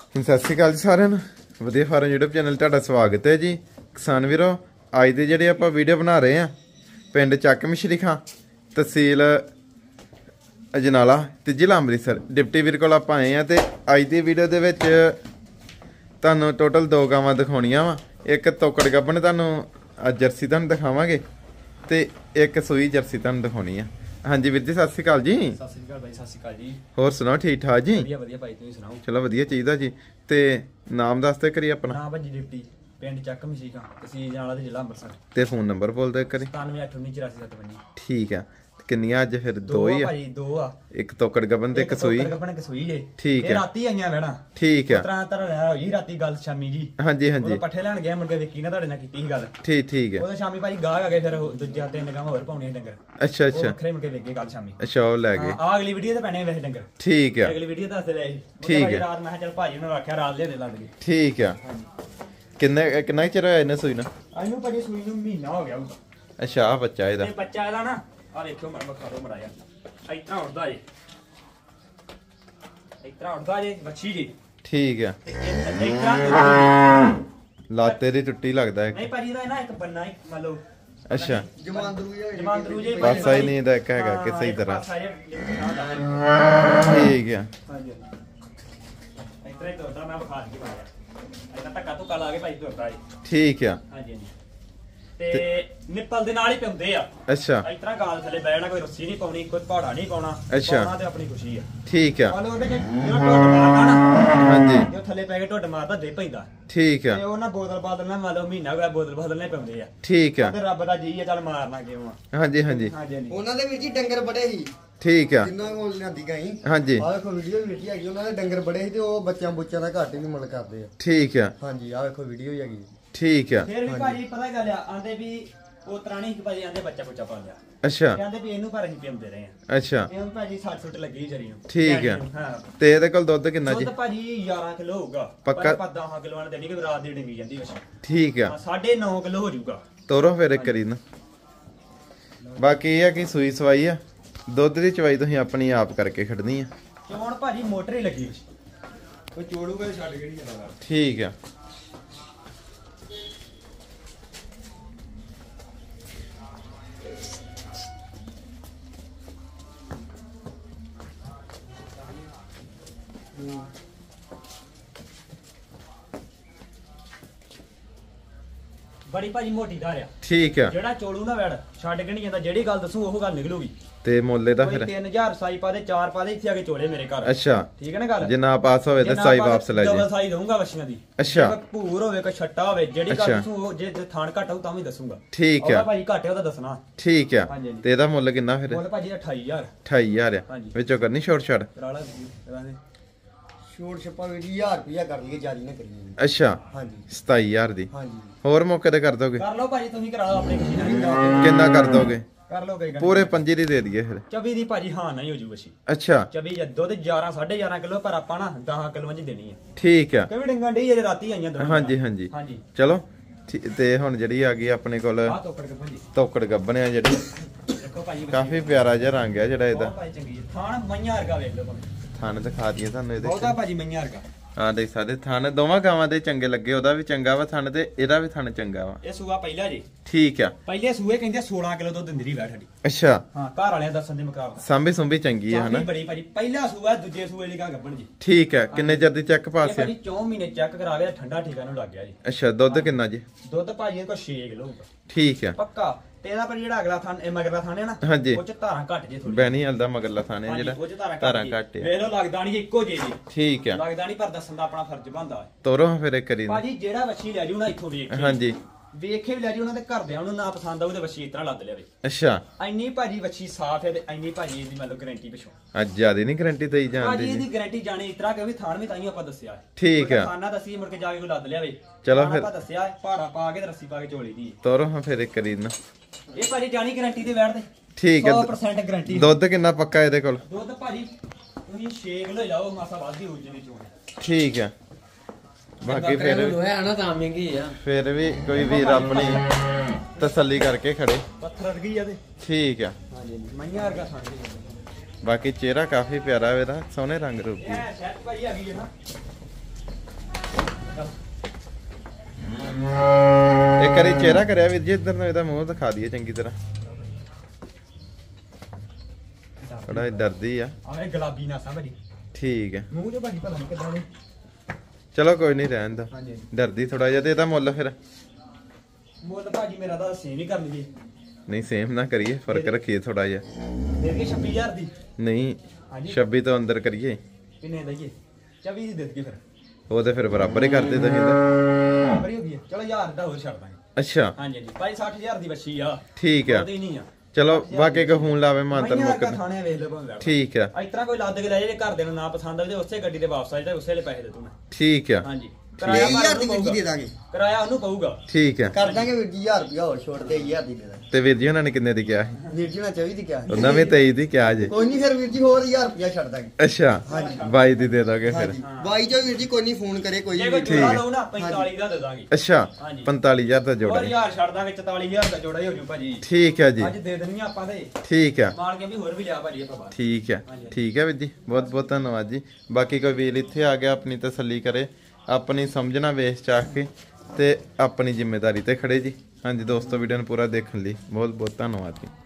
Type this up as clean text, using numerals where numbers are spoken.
ਸਤਿ ਸ਼੍ਰੀ ਅਕਾਲ ਜੀ ਸਾਰਿਆਂ ਨੂੰ। ਵਧੀਆ ਫਾਰਮ YouTube ਚੈਨਲ ਤੁਹਾਡਾ ਸਵਾਗਤ ਹੈ ਜੀ। ਕਿਸਾਨ ਵੀਰੋ, ਅੱਜ ਦੇ ਜਿਹੜੇ ਆਪਾਂ ਵੀਡੀਓ ਬਣਾ ਰਹੇ ਆ ਪਿੰਡ ਚੱਕ ਮਿਸ਼ਰੀ ਖਾਂ, ਤਹਿਸੀਲ ਅਜਨਾਲਾ ਤੇ ਜ਼ਿਲ੍ਹਾ ਅੰਮ੍ਰਿਤਸਰ। ਡਿਪਟੀ ਵੀਰ ਕੋਲ ਆਪਾਂ ਆਏ ਆ ਤੇ ਅੱਜ ਦੀ ਵੀਡੀਓ ਦੇ ਵਿੱਚ ਤੁਹਾਨੂੰ ਟੋਟਲ 2 ਗਾਵਾਂ ਦਿਖਾਉਣੀਆਂ ਵਾ। ਇੱਕ ਤੋਕੜ ਗੱਭਣ ਤੁਹਾਨੂੰ ਜਰਸੀ ਤੁਹਾਨੂੰ ਦਿਖਾਵਾਂਗੇ ਤੇ ਇੱਕ ਸੂਈ ਜਰਸੀ ਤੁਹਾਨੂੰ ਦਿਖਾਉਣੀ ਆ। ਹਾਂਜੀ ਵੀਰ ਜੀ, ਸਤਿ ਸ਼੍ਰੀ ਅਕਾਲ ਜੀ। ਸਤਿ ਸ਼੍ਰੀ ਅਕਾਲ ਬਾਈ, ਸਤਿ ਸ਼੍ਰੀ ਅਕਾਲ ਜੀ। ਹੋਰ ਸੁਣਾਓ, ਠੀਕ ਠਾਕ ਜੀ? ਵਧੀਆ ਵਧੀਆ ਭਾਈ, ਤੁਸੀਂ ਸੁਣਾਓ? ਚਲੋ ਵਧੀਆ ਚਾਹੀਦਾ ਜੀ। ਤੇ ਨਾਮ ਦੱਸਦੇ ਕਰੀ ਆਪਣਾ। ਨਾਮ ਭਾਜੀ ਡਿਪਟੀ, ਪਿੰਡ ਚੱਕ ਮਿਸ਼ਰੀ ਖਾਂ, ਤਹਿਸੀਲ ਅਜਨਾਲਾ ਤੇ ਜ਼ਿਲ੍ਹਾ ਅੰਮ੍ਰਿਤਸਰ। ਤੇ ਫੋਨ ਨੰਬਰ ਬੋਲ ਦੇ ਕਰੀ। 9781944755। ਠੀਕ ਆ। ਕਿੰਨੀਆਂ ਅੱਜ ਫਿਰ? 2 ਹੀ ਆ ਭਾਜੀ, 2 ਆ। ਇੱਕ ਤੋਕੜ ਗੱਭਣ ਤੇ ਇੱਕ ਸੂਈ। ਗੱਭਣ ਇੱਕ ਸੂਈ ਜੇ। ਠੀਕ ਇਹ ਆ। ਰਾਤੀ ਆਈਆਂ ਵੈਣਾ। ਠੀਕ ਆ। ਤਰ੍ਹਾਂ ਰਹਿ ਹੋਈ ਰਾਤੀ ਗੱਲ ਸ਼ਾਮੀ ਜੀ। ਹਾਂਜੀ ਹਾਂਜੀ। ਉਹ ਪੱਠੇ ਲੈਣ ਗਿਆ, ਮੁੜ ਕੇ ਵਿੱਕੀ ਨਾਲ ਤੁਹਾਡੇ ਨਾਲ ਕੀਤੀ ਸੀ ਗੱਲ। ਠੀਕ ਆ। ਉਹਦੇ ਸ਼ਾਮੀ ਭਾਜੀ ਗਾਹ ਆ ਗਏ, ਫਿਰ ਦੂਜਾ 3 ਗਾਵਾਂ ਹੋਰ ਪਾਉਣੀਆਂ ਡੰਗਰ। ਅੱਛਾ ਅੱਛਾ। ਵੱਖਰੇ ਮੁੜ ਕੇ ਵੇਖ ਗਏ ਕੱਲ ਸ਼ਾਮੀ। ਅੱਛਾ, ਉਹ ਲੈ ਗਏ। ਆ ਅਗਲੀ ਵੀਡੀਓ ਤੇ ਪੈਣੇ ਵੈਸੇ ਡੰਗਰ। ਠੀਕ ਆ। ਅਗਲੀ ਵੀਡੀਓ ਦੱਸਦੇ ਰਹੇ। ਠੀਕ ਆ। ਰਾਤ ਮੈਂ ਚੱਲ ਭਾਜੀ ਨੂੰ ਰੱਖਿਆ, ਰਾਤ ਲਿਆਦੇ ਲੱਗ ਗਏ। ਠੀਕ ਆ। ਕਿੰਨਾ ਚਿਰ ਹੋਇਆ ਇਹਨੇ ਸੂਈ ਨਾ? ਇਹਨੂੰ ਭਾਜੀ ਸੂਈ ਨੂੰ ਮਹੀਨਾ ਹੋ ਗਿਆ ਹੋਊਗਾ। ਅੱਛਾ, ਆ ਬੱਚਾ ਇਹਦਾ। ਇਹ ਬੱਚਾ ਇਹਦਾ ਨਾ ਆ ਦੇਖਿਓ, ਮੈਂ ਖਾਰੋ ਮਰਾਇਆ ਇਤਨਾ ਉੱਡਦਾ ਜੇ, ਇਤਨਾ ਉੱਡਦਾ ਜੇ ਬੱਚੀ ਜੀ। ਠੀਕ ਆ। ਲਾਤੇ ਦੀ ਟੁੱਟੀ ਲੱਗਦਾ ਹੈ। ਨਹੀਂ ਭਾਜੀ, ਇਹਦਾ ਨਾ ਇੱਕ ਬੰਨਾ ਹੀ ਮੰਨ ਲਓ। ਅੱਛਾ, ਜਮਾਂਦਰੂ ਜੇ ਪਾਸਾ ਹੀ ਨਹੀਂ ਇਹਦਾ ਇੱਕ ਹੈਗਾ ਕਿ ਸਹੀ ਤਰ੍ਹਾਂ। ਠੀਕ ਆ। ਹਾਂਜੀ, ਇਤਨਾ ਹੀ ਤੁਰਦਾ, ਮੈਂ ਬੁਖਾਰ ਕੇ ਮਾਰਿਆ ਇਤਨਾ ਧੱਕਾ ਧੁੱਕਾ ਲਾ ਕੇ ਭਾਜੀ ਤੁਰਦਾ ਜੀ। ਠੀਕ ਆ। ਹਾਂਜੀ ਹਾਂਜੀ। ਤੇ ਨਿੱਪਲ ਦੇ ਨਾਲ ਹੀ ਪਿਉਂਦੇ ਆ। ਅੱਛਾ। ਇਸ ਤਰ੍ਹਾਂ ਗਾਲ ਥੱਲੇ ਬੈਠਣਾ, ਕੋਈ ਰੱਸੀ ਨਹੀਂ ਪਾਉਣੀ, ਕੋਈ ਪਹਾੜਾ ਨਹੀਂ ਪਾਉਣਾ। ਅੱਛਾ। ਪਾਉਣਾ ਤੇ ਆਪਣੀ ਖੁਸ਼ੀ ਆ। ਠੀਕ ਆ। ਮੰਨ ਲਓ ਉਹਦੇ ਚ ਜਿਹੜਾ ਢੁੱਡ ਮਾਰਦਾ ਨਾ, ਹਾਂਜੀ, ਜੋ ਥੱਲੇ ਪੈ ਕੇ ਢੁੱਡ ਮਾਰਦਾ ਦੇ ਪੈਂਦਾ। ਠੀਕ ਆ। ਤੇ ਉਹ ਨਾ ਬੋਤਲ ਬਦਲਣਾ, ਮੰਨ ਲਓ ਮਹੀਨਾ ਹੋਇਆ ਬੋਤਲ ਬਦਲਣੇ ਪੈਂਦੇ ਆ। ਠੀਕ ਆ। ਤੇ ਰੱਬ ਦਾ ਜੀ ਆ, ਚੱਲ ਮਾਰਨਾ ਕਿਉਂ ਆ। ਹਾਂਜੀ ਹਾਂਜੀ। ਹਾਂਜੀ ਉਹਨਾਂ ਦੇ ਵਿੱਚ ਹੀ ਡੰਗਰ ਬੜੇ ਸੀ। ਠੀਕ ਆ। ਜਿੰਨਾ ਕੋਲ ਲਿਆਂਦੀ ਗਈ। ਹਾਂਜੀ। ਆਹ ਵੇਖੋ ਵੀਡੀਓ ਵੀ ਵੇਖੀ ਹੈਗੀ, ਉਹਨਾਂ ਦੇ ਡੰਗਰ ਬੜੇ ਸੀ ਤੇ ਉਹ ਬੱਚਿਆਂ ਬੁੱਚਿਆਂ ਦਾ ਘੱਟ ਵੀ ਮੁੱਲ ਕਰਦੇ ਆ। ਠੀਕ ਆ। ਹਾਂਜੀ, ਆਹ ਵੇਖੋ ਵੀਡੀਓ ਹੀ ਹੈਗੀ। ਠੀਕ ਆ। ਫਿਰ ਵੀ ਭਾਜੀ ਪਤਾ ਗੱਲ ਆ, ਆਂਦੇ ਵੀ ਉਹ ਤਰਾਣੀ ਇੱਕ ਭਾਜੀ ਆਂਦੇ ਬੱਚਾ ਬੁੱਚਾ ਪਾ ਲਿਆ। ਅੱਛਾ ਕਹਿੰਦੇ ਵੀ ਇਹਨੂੰ ਪਰ ਅਸੀਂ ਪਿੰਦੇ ਰਹੇ ਆ। ਅੱਛਾ। ਇਹਨੂੰ ਭਾਜੀ 60 ਸੁੱਟ ਲੱਗੀ ਜਰੀ ਨੂੰ। ਠੀਕ ਆ। ਹਾਂ। ਤੇ ਇਹਦੇ ਕੋਲ ਦੁੱਧ ਕਿੰਨਾ ਜੀ? ਦੁੱਧ ਭਾਜੀ 11 ਕਿਲੋ ਹੋਊਗਾ। ਪੱਕਾ? ਪਰ 10 ਕਿਲੋ ਵਾਲਾ ਦੇਣੀ ਕਿ ਰਾਤ ਦੀ ਡਿੰਗੀ ਜਾਂਦੀ ਵੈਸੇ। ਠੀਕ ਆ। 9.5 ਕਿਲੋ ਹੋ ਜਾਊਗਾ। ਤੋਰੋ ਫਿਰ ਇੱਕ ਕਰੀ ਨਾ। ਬਾਕੀ ਇਹ ਆ ਕਿ ਸੂਈ ਸਵਾਈ ਆ, ਦੁੱਧ ਦੀ ਚਵਾਈ ਤੁਸੀਂ ਆਪਣੀ ਆਪ ਕਰਕੇ ਖੜਨੀ ਆ। ਚੋਣ ਭਾਜੀ ਮੋਟਰ ਹੀ ਲੱਗੀ ਵਿੱਚ। ਕੋਈ ਚੋੜੂਗਾ ਛੱਡ ਕੇ ਨਹੀਂ ਜਾਣਾ। ਠੀਕ ਆ। ਬੜੀ ਭਾਜੀ ਮੋਟੀ ਧਾਰ ਆ। ਠੀਕ ਆ। ਜਿਹੜਾ ਚੋਲੂ ਨਾ ਵੜ ਛੱਡ ਕੇ ਨਹੀਂ ਜਾਂਦਾ, ਜਿਹੜੀ ਗੱਲ ਦੱਸੂ ਉਹ ਗੱਲ ਨਿਕਲੂਗੀ। ਤੇ ਮੁੱਲ ਇਹਦਾ ਕੋਈ ਫਿਰ? 3000 ਸਾਈ ਪਾ ਦੇ, 4 ਪਾ ਦੇ, ਇੱਥੇ ਆ ਕੇ ਚੋਲੇ ਮੇਰੇ ਘਰ। ਅੱਛਾ। ਠੀਕ ਹੈ ਨਾ ਗੱਲ? ਜਿੰਨਾ ਪਾਸ ਹੋਵੇ ਤੇ ਸਾਈ ਵਾਪਸ ਲੈ ਡਬਲ ਜੇ। ਸਾਈ ਦਊਂਗਾ ਵਸ਼ੀਆਂ ਦੀ। ਅੱਛਾ। ਕੋਈ ਭੂਰ ਹੋਵੇ, ਕੋਈ ਛੱਟਾ ਹੋਵੇ, ਜਿਹੜੀ ਗੱਲ ਅੱਛਾ। ਦੱਸੂ ਉਹ ਜੇ ਥਾਣ ਘੱਟ ਹੋਊ ਤਾਂ ਵੀ ਦੱਸੂਗਾ। ਠੀਕ ਉਹਦਾ ਆ। ਭਾਜੀ ਘੱਟ ਹੈ ਉਹਦਾ ਦੱਸਣਾ। ਠੀਕ ਆ। ਹਾਂਜੀ, ਹਾਂਜੀ। ਤੇ ਇਹਦਾ ਮੁੱਲ ਕਿੰਨਾ ਫਿਰ? ਮੁੱਲ ਭਾਜੀ 28000। 28000 ਆ। ਹਾਂਜੀ। ਵਿੱਚੋਂ ਕਰਨੀ ਛੋਟ ਛੜ? ਕਰਾਲਾ ਕਰਾਦੇ। ਛੋੜ ਛੱਪਾ ਵੀ 1000 ਰੁਪਇਆ ਕਰ ਲਈਏ, ਜਾਰੀ ਨਾ ਕਰੀਏ। ਅੱਛਾ। ਹਾਂਜੀ 27000 ਦੀ। ਹਾਂਜੀ। ਹੋਰ ਮੌਕੇ ਤੇ ਕਰ ਦੋਗੇ? ਕਰ ਲਓ ਭਾਜੀ, ਤੁਸੀਂ ਕਰਾ ਲਓ ਆਪਣੀ ਖੁਸ਼ੀ ਨਾਲ। ਕਿੰਨਾ ਕਰ ਦੋਗੇ? ਕਰ ਲਓ ਕਈ ਗੱਲ। ਪੂਰੇ 5 ਦੀ ਦੇ ਦਈਏ ਫਿਰ। 24 ਦੀ ਭਾਜੀ ਹਾਂ ਨਹੀਂ ਹੋ ਜੂ ਵਸ਼ੀ। ਅੱਛਾ। 24 ਦੁੱਧ 11 11.5 ਕਿਲੋ, ਪਰ ਆਪਾਂ ਨਾ 10 ਕਿਲੋ ਚ ਦੇਣੀ ਹੈ। ਠੀਕ ਆ। ਕਿਵੇਂ ਡੰਗਾਂ ਢੀ ਜੇ ਰਾਤੀ ਆਈਆਂ ਦੋਵੇਂ। ਹਾਂਜੀ ਹਾਂਜੀ। ਹਾਂਜੀ। ਚਲੋ ਤੇ ਹੁਣ ਜਿਹੜੀ ਆ ਗਈ ਆਪਣੇ ਕੋਲ ਆਹ ਤੋਕੜ ਕੇ ਭਾਜੀ ਤੋਕੜ ਗੱਭਣ ਆ ਜਿਹੜੀ, ਦੇਖੋ ਭਾਜੀ ਕਾਫੀ ਪਿਆਰਾ ਜਿਹਾ ਰੰਗ ਆ ਜਿਹੜਾ ਇਹਦਾ। ਬਹੁਤ ਭਾਜੀ ਚੰਗੀ ਹੈ। ਥਾਣ ਮਈਆਂ ਵਰਗਾ ਵੇਖ ਲਓ ਭਾਵੇਂ। ਥਣ ਦਿਖਾ ਦਈਏ ਤੁਹਾਨੂੰ ਇਹਦੇ। ਬਹੁਤਾ ਭਾਜੀ ਮਈਆਂ ਵਰਗਾ। ਹਾਂ ਦੇਖ ਸਕਦੇ, ਥਣ ਦੋਵਾਂ ਗਾਵਾਂ ਦੇ ਚੰਗੇ ਲੱਗੇ। ਉਹਦਾ ਵੀ ਚੰਗਾ ਵਾ ਥਣ ਤੇ ਇਹਦਾ ਵੀ ਥਣ ਚੰਗਾ ਵਾ। ਇਹ ਸੂਆ ਪਹਿਲਾ ਜੀ। ਠੀਕ ਆ। ਪਹਿਲੇ ਸੂਏ ਕਹਿੰਦੇ 16 ਕਿਲੋ ਦੁੱਧ ਦਿੰਦੀ ਰਹੀ ਬੈਠ ਸਾਡੀ। ਅੱਛਾ। ਹਾਂ, ਘਰ ਵਾਲਿਆਂ ਦੱਸਣ ਦੇ ਮੁਕਾਬਲੇ ਸਾਂਭੀ ਸੁੰਭੀ ਚੰਗੀ ਆ ਹਨਾ? ਬੜੀ ਭਾਜੀ ਪਹਿਲਾ ਸੂਆ, ਦੂਜੇ ਸੂਏ ਲਈ ਕਾ ਗੱਬਣ ਜੀ। ਠੀਕ ਆ। ਕਿੰਨੇ ਚਿਰ ਦੀ ਚੈੱਕ ਇਹ ਪਾਸ ਆ? ਭਾਜੀ 4 ਮਹੀਨੇ ਚੈੱਕ ਕਰਾ ਕੇ ਠੰਡਾ ਠੀਕਾ ਨੂੰ ਲੱਗ ਗਿਆ ਜੀ। ਅੱਛਾ। ਦੁੱਧ ਕਿੰਨਾ ਜੀ? ਦੁੱਧ ਭਾਜੀ ਇਹਦੇ ਕੋਲ 6 ਕਿਲੋ ਹੋਊਗਾ ਠੀਕ ਆ। ਪੱਕਾ। ਤੇ ਇਹਦਾ ਪਰ ਜਿਹੜਾ ਅਗਲਾ ਥਾਨ, ਇਹ ਮਗਰਲਾ ਥਾਨ ਹੈ ਨਾ, ਹਾਂਜੀ। ਉਹ ਚ ਧਾਰਾਂ ਘੱਟ ਜੇ ਥੋੜੀ। ਬੈਣੀ ਹਲਦਾ ਮਗਰਲਾ ਥਾਣੇ ਉਹ ਚ ਜਿਹੜਾ ਧਾਰਾਂ ਘੱਟ ਆ। ਵੇਖ ਲਓ, ਲੱਗਦਾ ਨਹੀਂ ਇੱਕੋ ਜੇ ਜੀ। ਠੀਕ ਆ। ਲੱਗਦਾ ਨਹੀਂ, ਪਰ ਦੱਸਣ ਦਾ ਆਪਣਾ ਫਰਜ਼ ਬਣਦਾ ਹੈ। ਤੋਰੋ ਫਿਰ ਇੱਕ ਕਰੀ। ਭਾਜੀ ਜਿਹੜਾ ਵੱਛੀ ਲੈ ਜੂ ਨਾ ਇੱਥੋਂ ਵੇਖ ਕੇ, ਹਾਂਜੀ। ਵੇਖੇ ਵੀ ਲੈ ਜੂ, ਉਹਨਾਂ ਦੇ ਘਰਦਿਆਂ ਨੂੰ ਨਾ ਪਸੰਦ ਆਊ ਤੇ ਵੱਛੀ ਇਸ ਤਰ੍ਹਾਂ ਲੱਦ ਲਿਆਵੇ। ਅੱਛਾ। ਇੰਨੀ ਭਾਜੀ ਵੱਛੀ ਸਾਫ਼ ਹੈ ਤੇ ਇੰਨੀ ਭਾਜੀ ਇਹਦੀ ਮਤਲਬ ਗਾਰੰਟੀ ਪਿਛੋਂ। ਅੱਜ ਜਿਆਦਾ ਨਹੀਂ ਗਾਰੰਟੀ ਦੇਈ ਜਾਂਦੀ ਭਾਜੀ ਜੀ। ਇਹਦੀ ਗਾਰੰਟੀ ਜਾਣੇ ਇਸ ਤਰ੍ਹਾਂ ਕਿ ਵੀ ਥਾਣ ਵੀ ਤਾਈਓ ਆਪਾਂ ਦੱਸਿਆ ਹੈ। ਠੀਕ ਆ। ਖਾਣਾ ਦੱਸੀ ਮੁੜ ਕੇ ਜਾ ਕੇ ਕੋਈ ਲੱਦ ਲਿਆਵੇ। ਚਲੋ ਥਾਣ ਫਿਰ। ਆਪਾਂ ਦੱਸਿਆ ਹੈ, ਭਾੜਾ ਪਾ ਕੇ ਤੇ ਰੱਸੀ ਪਾ ਕੇ ਝੋਲੀ ਦੀ। ਤੋਰੋ ਹਾਂ ਫਿਰ ਇੱਕ ਕਰੀ ਨਾ। ਇਹ ਭਾਜੀ ਜਾਣੀ ਗਾਰੰਟੀ ਦੇ ਬੈਠਦੇ। ਠੀਕ ਆ। 100% ਗਾਰੰਟੀ। ਦੁੱਧ ਕਿੰਨਾ ਪੱਕਾ ਇਹਦੇ ਕੋਲ? ਦੁੱਧ ਭਾਜੀ ਤੁਸੀਂ 6 ਕਿਲੋ ਲਾਓ, ਮਾਸਾ ਵੱਧ ਹੀ ਹੋ ਜਣੀ ਚੋਣ। ਠੀਕ ਆ। ਬਾਕੀ ਫਿਰ ਲੋਹਾ ਨਾ ਤਾਂ ਮਹਿੰਗੀ ਆ। ਫਿਰ ਵੀ ਕੋਈ ਵੀਰ ਆਪਣੀ ਤਸੱਲੀ ਕਰਕੇ ਖੜੇ। ਪੱਥਰ ਅੜ ਗਈ ਆ ਤੇ। ਠੀਕ ਆ। ਹਾਂਜੀ, ਮਈਆਂ ਵਰਗਾ ਸਾਂਝੀ। ਬਾਕੀ ਚਿਹਰਾ ਕਾਫੀ ਪਿਆਰਾ ਇਹਦਾ, ਸੋਹਣੇ ਰੰਗ ਰੂਪ ਦੀ। ਇਹ ਸ਼ਰਟ ਭਾਈ ਆ ਗਈ ਹੈ ਨਾ। ਇੱਕ ਵਾਰੀ ਚਿਹਰਾ ਕਰਿਆ ਵੀਰ ਜੀ ਇੱਧਰ ਨੂੰ, ਇਹਦਾ ਮੂੰਹ ਦਿਖਾ ਦਈਏ ਚੰਗੀ ਤਰ੍ਹਾਂ। ਥੋੜਾ ਡਰਦੀ ਆ। ਆਹ ਗੁਲਾਬੀ ਨਾਸਾਂ ਭਾਜੀ। ਠੀਕ ਹੈ। ਮੂੰਹ ਜੋ ਭਾਜੀ ਪਤਾ ਨਹੀਂ ਕਿੱਦਾਂ ਦੇ। ਚਲੋ ਕੋਈ ਨਹੀਂ ਰਹਿਣ ਦਾ। ਹਾਂਜੀ ਡਰਦੀ ਥੋੜਾ ਜਿਹਾ। ਤੇ ਇਹਦਾ ਮੁੱਲ ਫਿਰ? ਮੁੱਲ ਭਾਜੀ ਮੇਰਾ ਤਾਂ ਸੇਮ ਹੀ ਕਰਨਗੇ। ਨਹੀਂ ਸੇਮ ਨਾ ਕਰੀਏ, ਫਰਕ ਰੱਖੀਏ ਥੋੜਾ ਜਿਹਾ। ਦੇ ਕੇ 26000 ਦੀ। ਨਹੀਂ ਹਾਂਜੀ 26 ਤੋਂ ਅੰਦਰ ਕਰੀਏ। ਕਿੰਨੇ ਦਈਏ? 24 ਦੀ ਦੇ ਦਈਏ ਫਿਰ। ਉਹ ਤੇ ਫਿਰ ਬਰਾਬਰ ਹੀ ਕਰਦੇ ਤੁਸੀਂ ਤਾਂ। ਬਰੀ ਹੋ ਗਈ ਹੈ। ਚਲੋ 1000 ਦਾ ਹੋਰ ਛੱਡ ਦਾਂਗੇ। ਅੱਛਾ ਹਾਂਜੀ ਹਾਂਜੀ ਭਾਈ 60000 ਦੀ ਬੱਚੀ ਆ। ਠੀਕ ਆ। ਉਹਦੀ ਨਹੀਂ ਆ। ਚਲੋ ਬਾਕੀ ਕੋ ਫੋਨ ਲਾਵੇ ਮਾਨਤਨ ਮਈਆਂ ਮੁੱਕ। ਦਾ ਥਾਣੇ ਵੇਖ ਲਓ ਭਾਵੇਂ। ਠੀਕ ਆ ਇਸ ਤਰ੍ਹਾਂ ਕੋਈ ਲੱਦ ਕੇ ਲੈ ਜੇ ਘਰ ਦੇ ਨੂੰ ਨਾ ਪਸੰਦ ਆਵੇ ਤੇ ਉਸੇ ਗੱਡੀ ਦੇ ਵਾਪਸ ਆ ਜਾਏ, ਉਸੇ ਵੇਲੇ ਪੈਸੇ ਦੇ ਦੂੰ ਮੈਂ। ਠੀਕ ਆ ਹਾਂਜੀ 23000 ਦੀ ਵੀਰ ਜੀ ਦੇ ਦਾਂਗੇ। ਕਿਰਾਇਆ ਉਹਨੂੰ ਪਊਗਾ। ਠੀਕ ਆ। ਕਰ ਦਾਂਗੇ ਵੀਰ ਜੀ 1000 ਰੁਪਇਆ ਹੋਰ ਛੋੜ ਦੇ 1000 ਦੀ ਦੇ ਦਾਂਗੇ। ਤੇ ਵੀਰ ਜੀ ਉਹਨਾਂ ਨੇ ਕਿੰਨੇ ਦੀ ਕਿਹਾ ਸੀ? ਵੀਰ ਜੀ ਨਾਲ 24 ਦੀ ਕਿਹਾ ਸੀ। ਉਹਨਾਂ ਵੀ 23 ਦੀ ਕਿਹਾ ਜੇ। ਕੋਈ ਨਹੀਂ ਫਿਰ ਵੀਰ ਜੀ ਹੋਰ 1000 ਰੁਪਇਆ ਛੱਡ ਦਾਂਗੇ। ਅੱਛਾ ਹਾਂਜੀ। 22 ਦੀ ਦੇ ਦੋਗੇ ਫਿਰ? ਹਾਂਜੀ ਬਾਈ ਚੋ ਵੀਰ ਜੀ ਕੋਈ ਨਹੀਂ ਫੋਨ ਕਰੇ ਕੋਈ ਜੇ ਕੋਈ ਵੀ। ਜੋੜਾ ਲਓ ਨਾ 45 ਦਾ ਦੇ ਦਾਂਗੇ। ਅੱਛਾ ਹਾਂਜੀ। 45000 ਦਾ ਜੋੜਾ ਹੋਰ 1000 ਛੱਡ ਦਾਂਗੇ 44000 ਦਾ ਜੋੜਾ ਹੀ ਹੋ ਜੂ ਭਾਜੀ। ਠੀਕ ਆ ਜੀ। ਅੱਜ ਦੇ ਦੇਣੀ ਆਪਾਂ ਤੇ ਠੀਕ ਆ। ਮਾਰ ਕੇ ਵੀ ਹੋਰ ਵੀ ਲਿਆ ਭਾਜੀ ਆਪਾਂ ਬਾਹਰ। ਠੀਕ ਆ। ਠੀਕ ਆ ਵੀਰ ਜੀ, ਬਹੁਤ ਬਹੁਤ ਧੰਨਵਾਦ ਜੀ। ਬਾਕੀ ਕੋਈ ਵੀਰ ਇੱਥੇ ਆ ਗਿਆ ਆਪਣੀ ਤਸੱਲੀ ਕਰੇ, ਆਪਣੀ ਸਮਝਣਾ ਵੇਚ ਚਾਹ ਕੇ ਤੇ ਆਪਣੀ ਜ਼ਿੰਮੇਵਾਰੀ ਤੇ ਖੜੇ ਜੀ। ਹਾਂਜੀ ਦੋਸਤੋ ਵੀਡੀਓ ਨੂੰ ਪੂਰਾ ਦੇਖਣ ਲਈ ਬਹੁਤ ਬਹੁਤ ਧੰਨਵਾਦ ਜੀ।